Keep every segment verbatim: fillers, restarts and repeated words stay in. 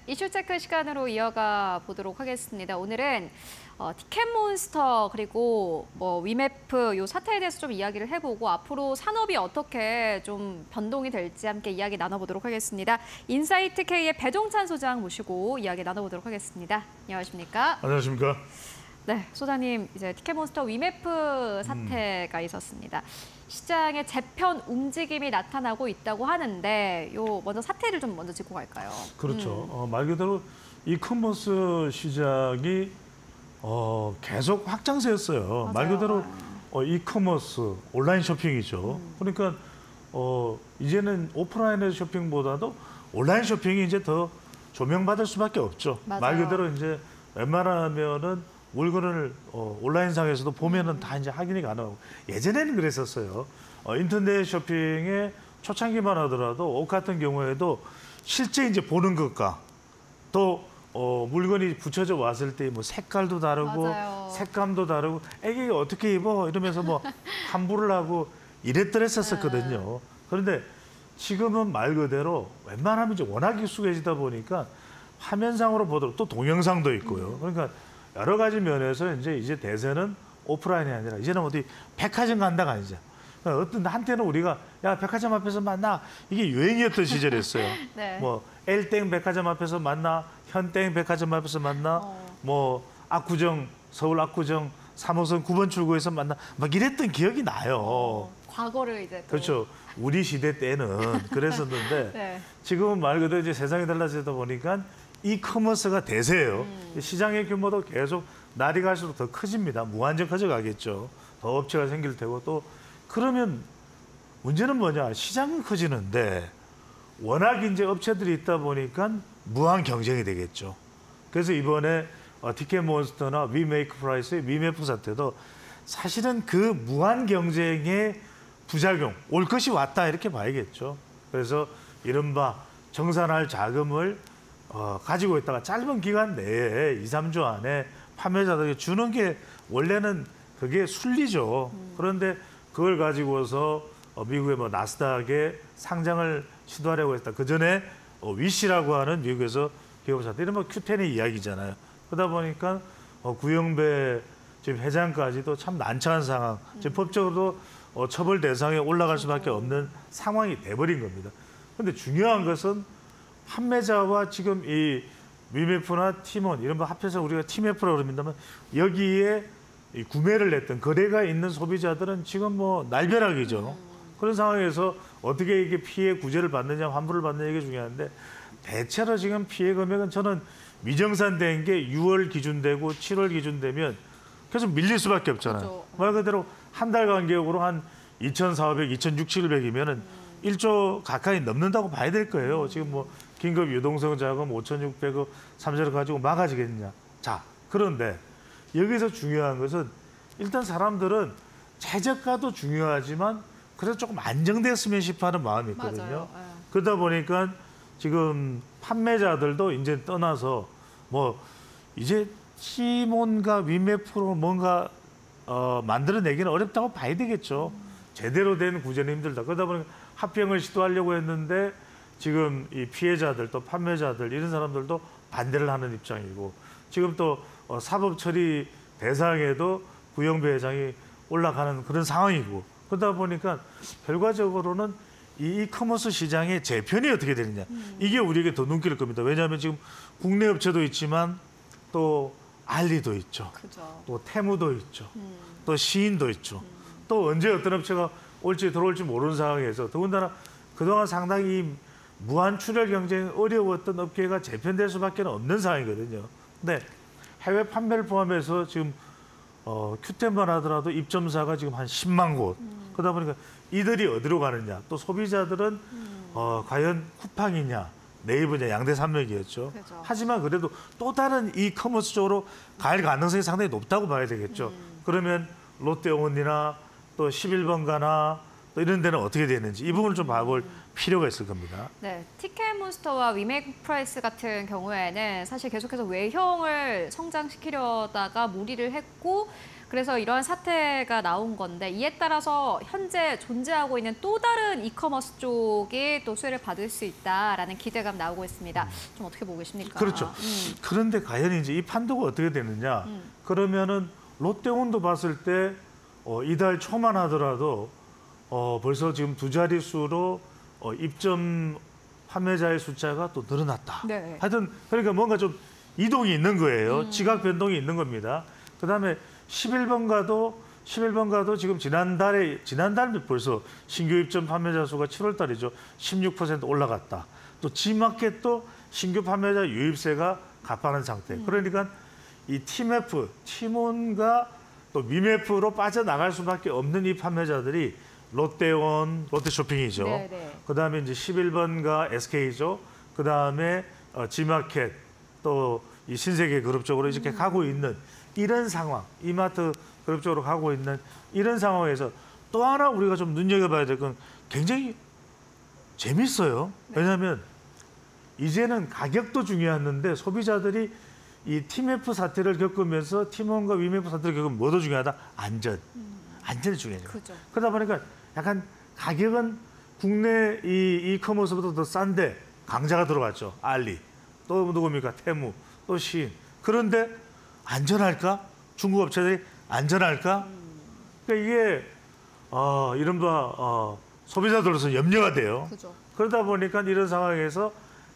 이슈 체크 시간으로 이어가 보도록 하겠습니다. 오늘은 어, 티켓몬스터 그리고 뭐 위메프 요 사태에 대해서 좀 이야기를 해보고 앞으로 산업이 어떻게 좀 변동이 될지 함께 이야기 나눠보도록 하겠습니다. 인사이트 K의 배종찬 소장 모시고 이야기 나눠보도록 하겠습니다. 안녕하십니까? 안녕하십니까? 네, 소장님 이제 티켓몬스터 위메프 사태가 음. 있었습니다. 시장의 재편 움직임이 나타나고 있다고 하는데 요 먼저 사태를 좀 먼저 짚고 갈까요? 그렇죠. 음. 어, 말 그대로 이커머스 시장이 어, 계속 확장세였어요. 맞아요. 말 그대로 어, 이커머스 온라인 쇼핑이죠. 음. 그러니까 어, 이제는 오프라인의 쇼핑보다도 온라인 쇼핑이 이제 더 조명받을 수밖에 없죠. 맞아요. 말 그대로 이제 웬만하면은 물건을 어, 온라인상에서도 보면은 다 이제 확인이 가능하고 예전에는 그랬었어요. 어, 인터넷 쇼핑의 초창기만 하더라도 옷 같은 경우에도 실제 이제 보는 것과 또 어, 물건이 붙여져 왔을 때 뭐 색깔도 다르고 맞아요. 색감도 다르고 애기가 어떻게 입어 이러면서 뭐 환불을 하고 이랬더랬었거든요. 네. 그런데 지금은 말 그대로 웬만하면 이제 워낙 익숙해지다 보니까 화면상으로 보도록 또 동영상도 있고요. 그러니까 여러 가지 면에서 이제 이제 대세는 오프라인이 아니라 이제는 어디 백화점 간다가 아니죠. 어떤 한때는 우리가 야 백화점 앞에서 만나 이게 유행이었던 시절이었어요. 네. 뭐 엘땡 백화점 앞에서 만나, 현땡 백화점 앞에서 만나, 어. 뭐 압구정 서울 압구정 삼 호선 구 번 출구에서 만나 막 이랬던 기억이 나요. 어, 과거를 이제 또. 그렇죠. 우리 시대 때는 그랬었는데 네. 지금은 말 그대로 이제 세상이 달라지다 보니까 이커머스가 대세예요. 음. 시장의 규모도 계속 날이 갈수록 더 커집니다. 무한정 커져가겠죠. 더 업체가 생길 테고 또 그러면 문제는 뭐냐? 시장은 커지는데 워낙 이제 업체들이 있다 보니까 무한 경쟁이 되겠죠. 그래서 이번에 티켓몬스터나 위메이크프라이스의 위메프 사태도 사실은 그 무한 경쟁의 부작용, 올 것이 왔다 이렇게 봐야겠죠. 그래서 이른바 정산할 자금을 어, 가지고 있다가 짧은 기간 내에 이, 삼 주 안에 판매자들에게 주는 게 원래는 그게 순리죠. 음. 그런데 그걸 가지고서 어, 미국의 뭐 나스닥에 상장을 시도하려고 했다. 그 전에 어, 위시라고 하는 미국에서 기업사들 이런 뭐 큐텐의 이야기잖아요. 그러다 보니까 어, 구영배 지금 회장까지도 참 난처한 상황. 음. 지금 법적으로도 어, 처벌 대상에 올라갈 수밖에 없는 상황이 돼버린 겁니다. 그런데 중요한 것은 판매자와 지금 이 위메프나 팀원 이런 거 합해서 우리가 티메프라고 그럽니다만 여기에 이 구매를 했던 거래가 있는 소비자들은 지금 뭐 날벼락이죠. 음. 그런 상황에서 어떻게 이게 피해 구제를 받느냐 환불을 받느냐 이게 중요한데 대체로 지금 피해 금액은 저는 미정산된 게 유월 기준 되고 칠월 기준 되면 계속 밀릴 수밖에 없잖아요. 그렇죠. 말 그대로 한 달 간격으로 한 이천사백, 이천육백, 칠백이면은 음. 일조 가까이 넘는다고 봐야 될 거예요. 음. 지금 뭐 긴급 유동성 자금 오천육백억 삼조를 가지고 막아지겠느냐. 자, 그런데 여기서 중요한 것은 일단 사람들은 최저가도 중요하지만 그래도 조금 안정됐으면 싶어하는 마음이 있거든요. 네. 그러다 보니까 지금 판매자들도 이제 떠나서 뭐 이제 티몬과 위메프로 뭔가 어, 만들어내기는 어렵다고 봐야 되겠죠. 음. 제대로 된 구제는 힘들다. 그러다 보니까 합병을 시도하려고 했는데 지금 이 피해자들 또 판매자들 이런 사람들도 반대를 하는 입장이고 지금 또 어, 사법 처리 대상에도 구영배 회장이 올라가는 그런 상황이고 그러다 보니까 결과적으로는 이 이커머스 시장의 재편이 어떻게 되느냐 음. 이게 우리에게 더 눈길일 겁니다. 왜냐하면 지금 국내 업체도 있지만 또 알리도 있죠. 그죠. 또 테무도 있죠. 음. 또 시인도 있죠. 음. 또 언제 어떤 업체가 올지 들어올지 모르는 상황에서 더군다나 그동안 상당히 무한 출혈 경쟁이 어려웠던 업계가 재편될 수밖에 없는 상황이거든요. 근데 해외 판매를 포함해서 지금 어, 큐텐만 하더라도 입점사가 지금 한 십만 곳. 음. 그러다 보니까 이들이 어디로 가느냐. 또 소비자들은 음. 어, 과연 쿠팡이냐, 네이버냐, 양대 산맥이었죠. 그렇죠. 하지만 그래도 또 다른 이커머스 쪽으로 갈 가능성이 상당히 높다고 봐야 되겠죠. 음. 그러면 롯데온이나 또 십일 번가나 또 이런 데는 어떻게 되는지 이 부분을 좀 봐볼 음. 필요가 있을 겁니다. 네, 티켓몬스터와 위메이크프라이스 같은 경우에는 사실 계속해서 외형을 성장시키려다가 무리를 했고 그래서 이러한 사태가 나온 건데 이에 따라서 현재 존재하고 있는 또 다른 이커머스 쪽이 또 수혜를 받을 수 있다라는 기대감 나오고 있습니다. 음. 좀 어떻게 보고 계십니까? 그렇죠. 음. 그런데 과연 이제 이 판도가 어떻게 되느냐? 음. 그러면은 롯데온도 봤을 때 어, 이달 초만 하더라도 어, 벌써 지금 두 자릿수로 어, 입점 판매자의 숫자가 또 늘어났다. 네. 하여튼 그러니까 뭔가 좀 이동이 있는 거예요. 음. 지각 변동이 있는 겁니다. 그다음에 십일 번가도 십일 번가도 지금 지난달에 지난달 벌써 신규 입점 판매자 수가 칠월 달이죠. 십육 퍼센트 올라갔다. 또 G마켓도 신규 판매자 유입세가 가파른 상태. 음. 그러니까 이 티맵프, 티몬과 또 미맵프로 빠져나갈 수밖에 없는 이 판매자들이 롯데온, 롯데쇼핑이죠. 네네. 그다음에 이제 십일 번가 에스케이죠. 그다음에 어, G마켓 또 이 신세계 그룹 쪽으로 이렇게 음. 가고 있는 이런 상황, 이마트 그룹 쪽으로 가고 있는 이런 상황에서 또 하나 우리가 좀 눈여겨봐야 될 건 굉장히 재밌어요. 네. 왜냐하면 이제는 가격도 중요했는데 소비자들이 이 티맵프 사태를 겪으면서 티몬과 위맵프 사태를 겪으면 뭐도 중요하다? 안전. 음. 안전이 중요해요. 그죠. 그러다 보니까 약간 가격은 국내 이 이커머스보다 더 싼데 강자가 들어갔죠. 알리. 또 누굽니까? 테무. 또 시인. 그런데 안전할까? 중국 업체들이 안전할까? 음. 그러니까 이게 어, 이른바 어, 소비자들로서 염려가 돼요. 그죠. 그러다 보니까 이런 상황에서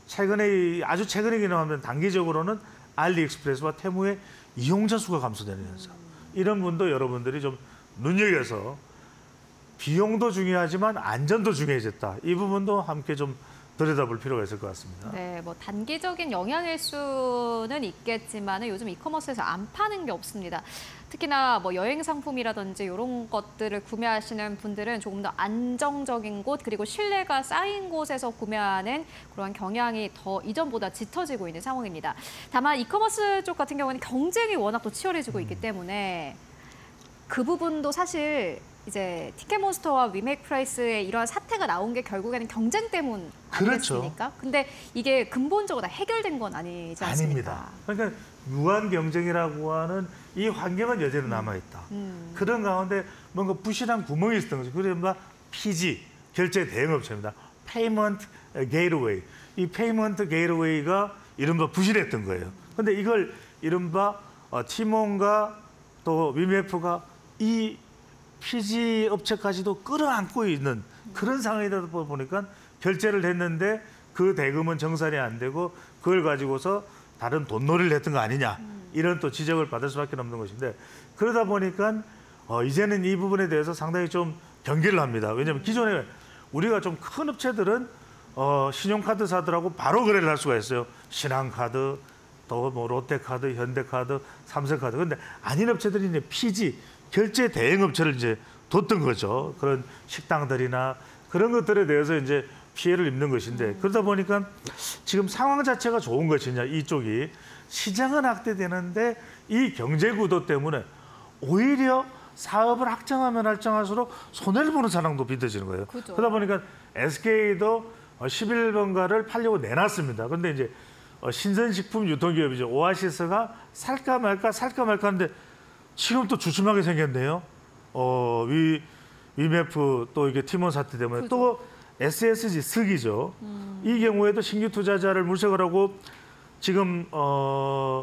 최근에 아주 최근이긴 하면 단기적으로는 알리익스프레스와 테무의 이용자 수가 감소되는 현상. 음. 이런 분도 여러분들이 좀 눈여겨서 비용도 중요하지만 안전도 중요해졌다. 이 부분도 함께 좀 들여다볼 필요가 있을 것 같습니다. 네, 뭐 단기적인 영향일 수는 있겠지만 요즘 이커머스에서 안 파는 게 없습니다. 특히나 뭐 여행 상품이라든지 이런 것들을 구매하시는 분들은 조금 더 안정적인 곳 그리고 신뢰가 쌓인 곳에서 구매하는 그런 경향이 더 이전보다 짙어지고 있는 상황입니다. 다만 이커머스 쪽 같은 경우는 경쟁이 워낙 또 치열해지고 있기 때문에 그 부분도 사실 이제 티켓몬스터와 위메이크프라이스의 이러한 사태가 나온 게 결국에는 경쟁 때문 아니겠습니까? 그렇죠. 근데 이게 근본적으로 다 해결된 건 아니지 않습니까? 아닙니다. 그러니까 무한 경쟁이라고 하는 이 환경은 여전히 남아있다. 음. 그런 가운데 뭔가 부실한 구멍이 있었던 거죠. 그래서 피지, 결제 대행업체입니다. 페이먼트 게이트웨이. 이 페이먼트 게이트웨이가 이른바 부실했던 거예요. 근데 이걸 이른바 어, 티몬과 또 위메프가 이 피지 업체까지도 끌어안고 있는 그런 상황이다 보니까 결제를 했는데 그 대금은 정산이 안 되고 그걸 가지고서 다른 돈놀이를 했던 거 아니냐 이런 또 지적을 받을 수밖에 없는 것인데 그러다 보니까 어, 이제는 이 부분에 대해서 상당히 좀 경계를 합니다. 왜냐하면 기존에 우리가 좀 큰 업체들은 어, 신용카드사들하고 바로 거래를 할 수가 있어요. 신한카드, 또 뭐 롯데카드, 현대카드, 삼성카드. 그런데 아닌 업체들이 이제 피지 결제 대행 업체를 이제 뒀던 거죠. 그런 식당들이나 그런 것들에 대해서 이제 피해를 입는 것인데 음. 그러다 보니까 지금 상황 자체가 좋은 것이냐 이쪽이 시장은 확대되는데 이 경제 구도 때문에 오히려 사업을 확장하면 확장할수록 손해를 보는 상황도 빚어지는 거예요. 그죠. 그러다 보니까 에스케이도 십일 번가를 팔려고 내놨습니다. 그런데 이제 신선식품 유통기업이죠. 오아시스가 살까 말까 살까 말까 하는데 지금 또 주춤하게 생겼네요. 어, 위, 위메프 또 이게 티몬 사태 때문에 그죠. 또 에스에스지 스기죠. 음. 이 경우에도 신규 투자자를 물색을 하고 지금 어,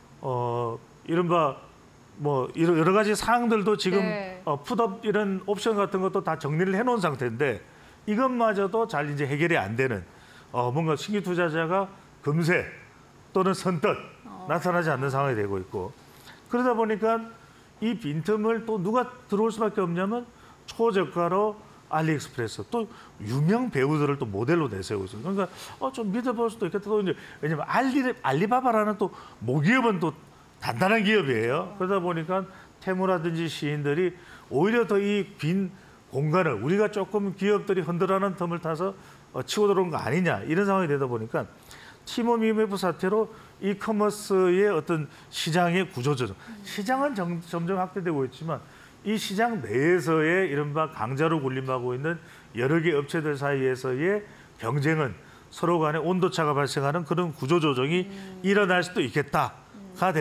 어, 이른바 뭐 여러 가지 사항들도 지금 네. 어, 풋업 이런 옵션 같은 것도 다 정리를 해놓은 상태인데 이것마저도 잘 이제 해결이 안 되는 어, 뭔가 신규 투자자가 금세 또는 선뜻 어. 나타나지 않는 상황이 되고 있고 그러다 보니까 이 빈틈을 또 누가 들어올 수밖에 없냐면 초저가로 알리익스프레스 또 유명 배우들을 또 모델로 내세우고 있어요. 그러니까 어, 좀 믿어볼 수도 있겠다. 또 이제 왜냐면 알리 알리바바라는 또 모기업은 또 단단한 기업이에요. 그러다 보니까 테무라든지 시인들이 오히려 더 이 빈 공간을 우리가 조금 기업들이 흔들어하는 틈을 타서 어, 치고 들어온 거 아니냐 이런 상황이 되다 보니까 티몬 위메프 사태로 이커머스의 어떤 시장의 구조조정. 시장은 정, 점점 확대되고 있지만 이 시장 내에서의 이른바 강자로 군림하고 있는 여러 개 업체들 사이에서의 경쟁은 서로 간에 온도차가 발생하는 그런 구조조정이 음. 일어날 수도 있겠다가 되는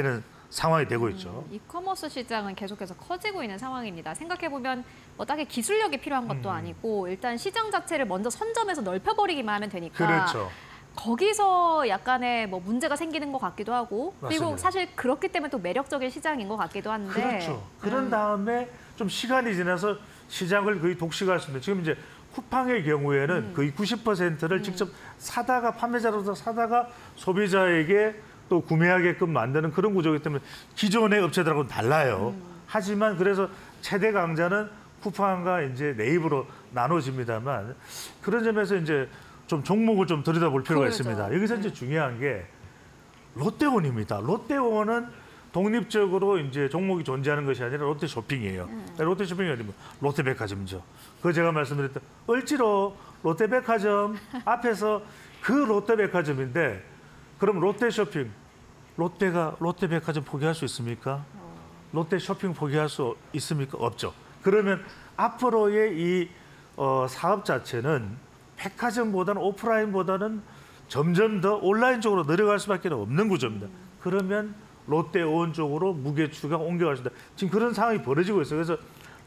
상황이 되고 있죠. 음, 이커머스 시장은 계속해서 커지고 있는 상황입니다. 생각해보면 뭐 딱히 기술력이 필요한 것도 음. 아니고 일단 시장 자체를 먼저 선점해서 넓혀버리기만 하면 되니까 그렇죠. 거기서 약간의 뭐 문제가 생기는 것 같기도 하고 그리고 맞습니다. 사실 그렇기 때문에 또 매력적인 시장인 것 같기도 한데 그렇죠. 그런 음. 다음에 좀 시간이 지나서 시장을 거의 독식할 수 있는 지금 이제 쿠팡의 경우에는 음. 거의 구십 퍼센트를 음. 직접 사다가 판매자로서 사다가 소비자에게 또 구매하게끔 만드는 그런 구조이기 때문에 기존의 업체들하고는 달라요. 음. 하지만 그래서 최대 강자는 쿠팡과 이제 네이버로 나눠집니다만 그런 점에서 이제 좀 종목을 좀 들여다볼 필요가 그렇죠. 있습니다. 여기서 네. 이제 중요한 게 롯데원입니다. 롯데원은 독립적으로 이제 종목이 존재하는 것이 아니라 롯데 쇼핑이에요. 음. 롯데 쇼핑이 어디면 롯데백화점이죠. 그 제가 말씀드렸던 얼지로 롯데백화점 앞에서 그 롯데백화점인데 그럼 롯데 쇼핑, 롯데가 롯데백화점 포기할 수 있습니까? 롯데 쇼핑 포기할 수 있습니까? 없죠. 그러면 앞으로의 이 어, 사업 자체는 백화점보다는 오프라인보다는 점점 더 온라인 쪽으로 내려갈 수밖에 없는 구조입니다. 그러면 롯데온 쪽으로 무게추가 옮겨갈 수 있다. 지금 그런 상황이 벌어지고 있어요. 그래서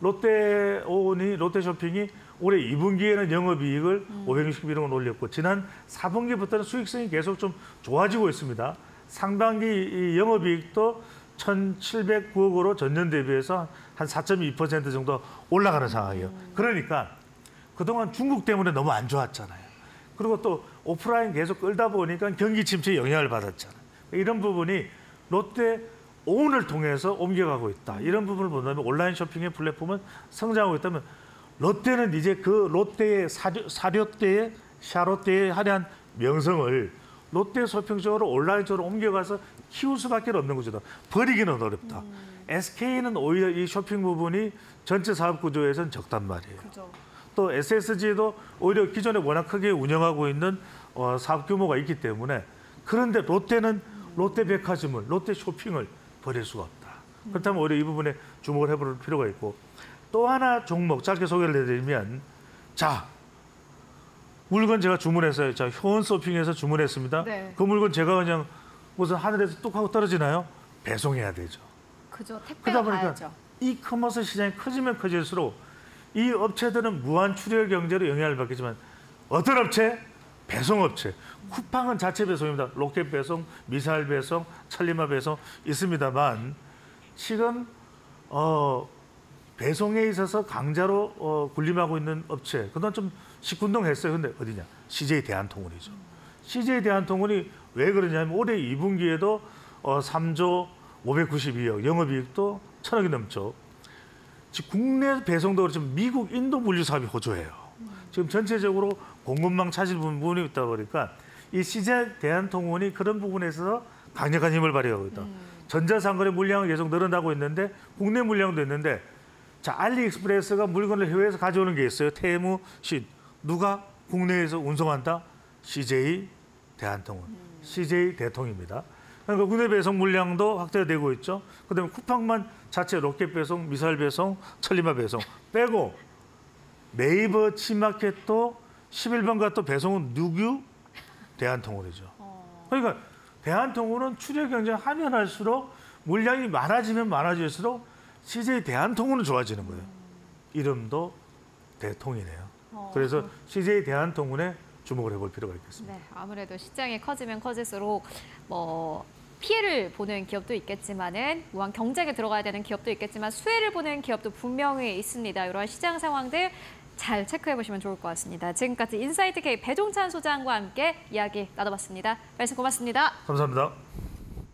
롯데온이 롯데쇼핑이 올해 이 분기에는 영업이익을 음. 오백육십일억 원 올렸고 지난 사 분기부터는 수익성이 계속 좀 좋아지고 있습니다. 상반기 이 영업이익도 천칠백구억으로 전년 대비해서 한 사 점 이 퍼센트 정도 올라가는 상황이에요. 그러니까 그동안 중국 때문에 너무 안 좋았잖아요. 그리고 또 오프라인 계속 끌다 보니까 경기 침체에 영향을 받았잖아요. 이런 부분이 롯데온을 통해서 옮겨가고 있다. 이런 부분을 본다면 온라인 쇼핑의 플랫폼은 성장하고 있다면 롯데는 이제 그 롯데의 사료, 사료대의 샤롯데의 화려한 명성을 롯데 쇼핑 쪽으로 온라인 쪽으로 옮겨가서 키울 수밖에 없는 구조다. 버리기는 어렵다. 음. 에스케이는 오히려 이 쇼핑 부분이 전체 사업 구조에서는 적단 말이에요. 그죠. 또 에스에스지도 오히려 기존에 워낙 크게 운영하고 있는 어, 사업 규모가 있기 때문에 그런데 롯데는 롯데백화점을 롯데 쇼핑을 버릴 수가 없다. 그렇다면 오히려 이 부분에 주목을 해볼 필요가 있고 또 하나 종목 짧게 소개를 해드리면 자 물건 제가 주문했어요. 자 효원 쇼핑에서 주문했습니다. 네. 그 물건 제가 그냥 무슨 하늘에서 뚝 하고 떨어지나요? 배송해야 되죠. 그죠. 택배가 그러다 보니까 가야죠. 이커머스 시장이 커지면 커질수록 이 업체들은 무한 출혈 경제로 영향을 받겠지만 어떤 업체? 배송업체. 쿠팡은 자체 배송입니다. 로켓 배송, 미사일 배송, 천리마 배송 있습니다만 지금 어, 배송에 있어서 강자로 어, 군림하고 있는 업체. 그동안 좀 시큰둥했어요. 근데 어디냐? 씨제이 대한통운이죠. 씨제이 대한통운이 왜 그러냐면 올해 이 분기에도 어, 삼조 오백구십이억, 영업이익도 천억이 넘죠. 지금 국내 배송도 그렇지만 미국, 인도 물류 사업이 호조해요. 지금 전체적으로 공급망 차질 부분이 있다 보니까 이 씨제이 대한통운이 그런 부분에서 강력한 힘을 발휘하고 있다. 음. 전자상거래 물량은 계속 늘어나고 있는데 국내 물량도 있는데 자 알리익스프레스가 물건을 해외에서 가져오는 게 있어요. 테무, 신 누가 국내에서 운송한다? 씨제이 대한통운, 음. 씨제이 대통입니다. 그러니까 국내 배송 물량도 확대가 되고 있죠. 그다음에 쿠팡만 자체 로켓 배송, 미사일 배송, 천리마 배송 빼고 네이버 치마켓도 십일 번가 또 배송은 누구? 대한통운이죠. 그러니까 대한통운은 출혈 경쟁 하면 할수록 물량이 많아지면 많아질수록 씨제이 대한통운은 좋아지는 거예요. 이름도 대통이네요. 그래서 씨제이 대한통운에 주목을 해볼 필요가 있겠습니다. 네, 아무래도 시장이 커지면 커질수록 뭐 피해를 보는 기업도 있겠지만은 무한 경쟁에 들어가야 되는 기업도 있겠지만 수혜를 보는 기업도 분명히 있습니다. 이러한 시장 상황들 잘 체크해 보시면 좋을 것 같습니다. 지금까지 인사이트 K 배종찬 소장과 함께 이야기 나눠봤습니다. 말씀 고맙습니다. 감사합니다.